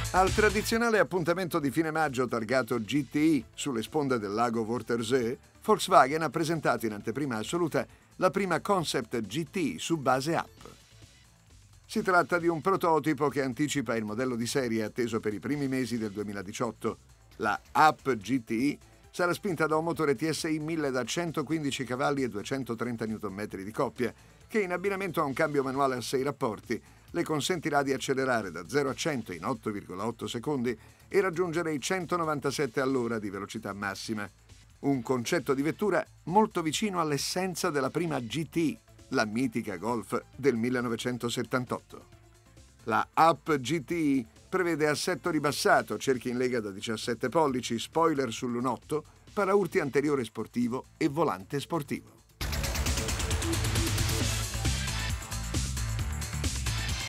Al tradizionale appuntamento di fine maggio targato GTI sulle sponde del lago Wörthersee, Volkswagen ha presentato in anteprima assoluta la prima concept GT su base app. Si tratta di un prototipo che anticipa il modello di serie atteso per i primi mesi del 2018. La app GTI sarà spinta da un motore TSI 1000 da 115 cavalli e 230 Nm di coppia, che in abbinamento a un cambio manuale a 6 rapporti le consentirà di accelerare da 0 a 100 in 8,8 secondi e raggiungere i 197 all'ora di velocità massima. Un concetto di vettura molto vicino all'essenza della prima GTI, la mitica Golf del 1978. La app GTI prevede assetto ribassato, cerchi in lega da 17 pollici, spoiler sul lunotto, paraurti anteriore sportivo e volante sportivo.